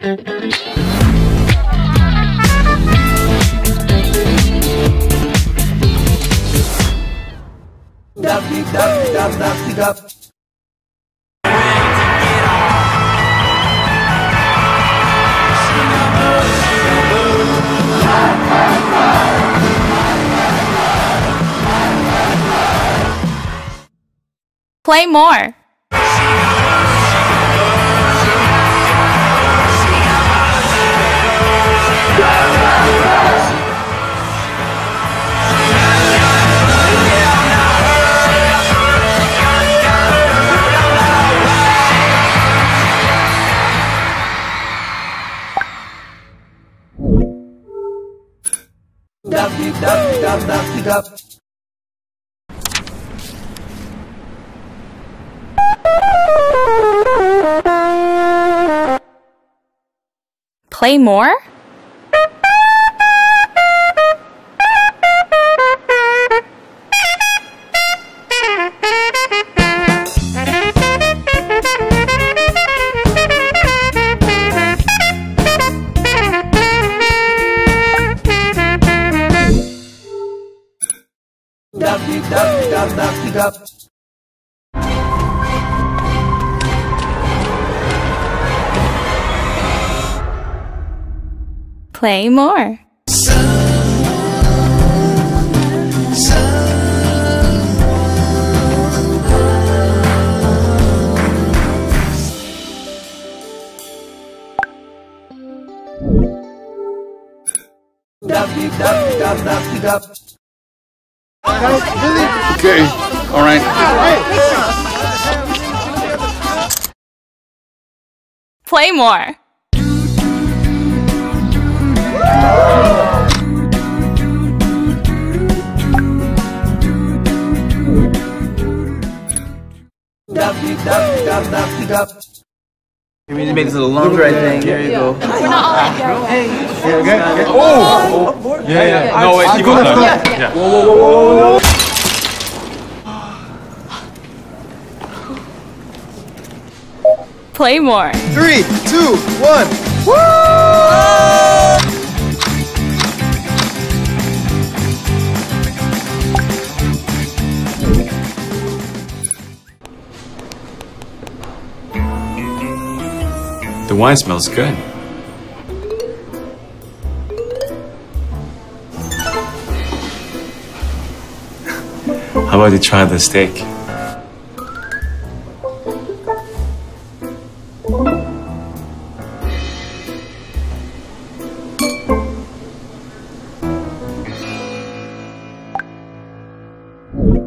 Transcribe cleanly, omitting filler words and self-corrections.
Play more. Play more? Play more. Okay, all right. Play more. You need to make this a little longer, I think. Here you go. We're not all like go. Oh! Yeah. No, wait, keep on. Yeah. Whoa. Play more. 3, 2, 1. The wine smells good. How about you try the steak? you